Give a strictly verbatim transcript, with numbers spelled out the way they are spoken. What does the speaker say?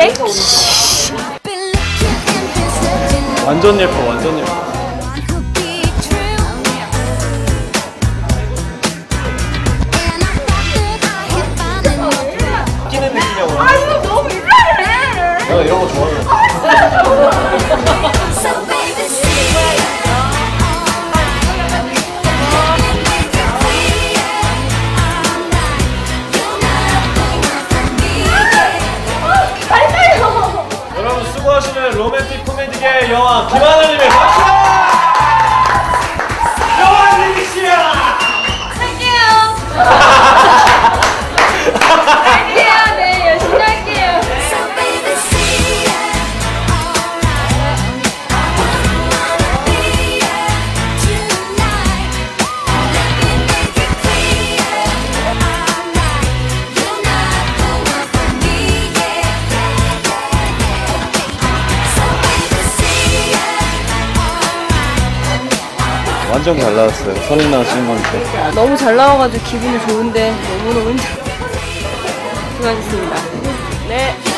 섹시. 완전 예뻐, 완전 예뻐. 끼는 느낌이냐고. 아 이거 너무 이상해. 내가 이런 거 좋아해. 여러분 수고하시는 로맨틱 코미디계의 여왕 김하늘님의 박수! 여왕님이시여! 할게요. 할게요. 네, 열심히 할게요. 완전 잘 나왔어요. 선인나 주인공한테. 너무 잘 나와가지고 기분이 좋은데 너무너무 힘들어. 수고하셨습니다. 네.